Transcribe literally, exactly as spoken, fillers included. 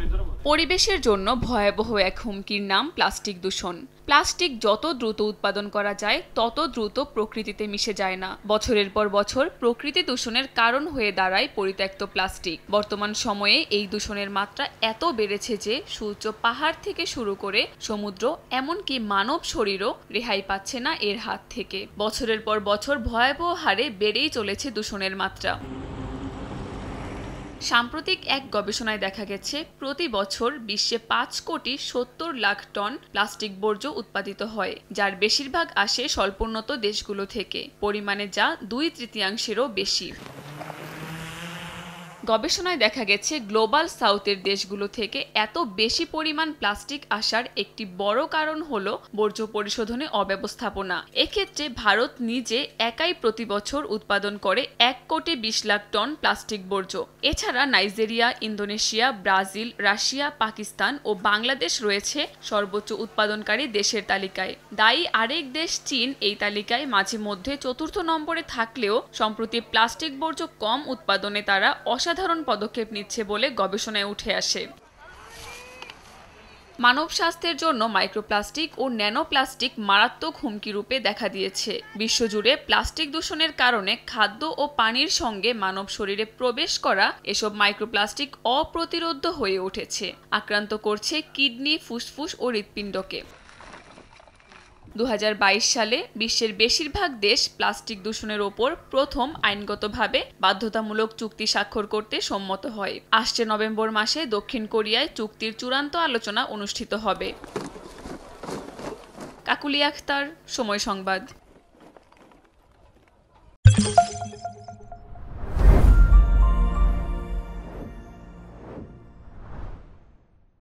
পরিবেশের জন্য ভয়াবহ এক হুমকির নাম প্লাস্টিক দূষণ। প্লাস্টিক যত দ্রুত উৎপাদন করা যায় তত দ্রুত প্রকৃতিতে মিশে যায় না। বছরের পর বছর প্রকৃতি দূষণের কারণ হয়ে দাঁড়ায় পরিত্যক্ত প্লাস্টিক। বর্তমান সময়ে এই দূষণের মাত্রা এত বেড়েছে যে সূর্য পাহাড় থেকে শুরু করে সমুদ্র এমনকি মানব শরীরও রেহাই পাচ্ছে না এর হাত থেকে। বছরের পর বছর ভয়াবহ হারে বেড়েই চলেছে দূষণের মাত্রা। সাম্প্রতিক এক গবেষণায় দেখা গেছে প্রতি বছর বিশ্বে পাঁচ কোটি সত্তর লাখ টন প্লাস্টিক বর্জ্য উৎপাদিত হয়, যার বেশিরভাগ আসে স্বল্পোন্নত দেশগুলো থেকে, পরিমাণে যা দুই তৃতীয়াংশেরও বেশি। গবেষণায় দেখা গেছে গ্লোবাল সাউথের দেশগুলো থেকে এত বেশি পরিমাণ প্লাস্টিক আসার একটি বড় কারণ হলো বর্জ্য পরিশোধনে অব্যবস্থাপনা। এক্ষেত্রে ভারত নিজে একাই প্রতি বছর উৎপাদন করে এক কোটি বিশ লাখ টন প্লাস্টিক বর্জ্য। এছাড়া Nigeria, Indonesia, Brazil, Russia, Pakistan ও বাংলাদেশ রয়েছে সর্বোচ্চ উৎপাদনকারী দেশের তালিকায়। দায়ী আরেক দেশ চীন এই তালিকায় মাঝে মধ্যে চতুর্থ নম্বরে থাকলেও সম্প্রতি প্লাস্টিক বর্জ্য কম উৎপাদনে তারা অসাধারণ পদক্ষেপ নিচ্ছে বলে গবেষণায় উঠে আসে। মানব স্বাস্থ্যের জন্য মাইক্রোপ্লাস্টিক ও ন্যানোপ্লাস্টিক মারাত্মক হুমকি রূপে দেখা দিয়েছে। বিশ্বজুড়ে প্লাস্টিক দূষণের কারণে খাদ্য ও পানির সঙ্গে মানব শরীরে প্রবেশ করা এসব মাইক্রোপ্লাস্টিক অপ্রতিরোধ্য হয়ে উঠেছে, আক্রান্ত করছে কিডনি, ফুসফুস ও হৃৎপিণ্ডকে। দু হাজার বাইশ সালে বিশ্বের বেশিরভাগ দেশ প্লাস্টিক দূষণের ওপর প্রথম আইনগতভাবে বাধ্যতামূলক চুক্তি স্বাক্ষর করতে সম্মত হয়। আসছে নভেম্বর মাসে দক্ষিণ কোরিয়ায় চুক্তির চূড়ান্ত আলোচনা অনুষ্ঠিত হবে। কাকুলি আখতার, সময় সংবাদ।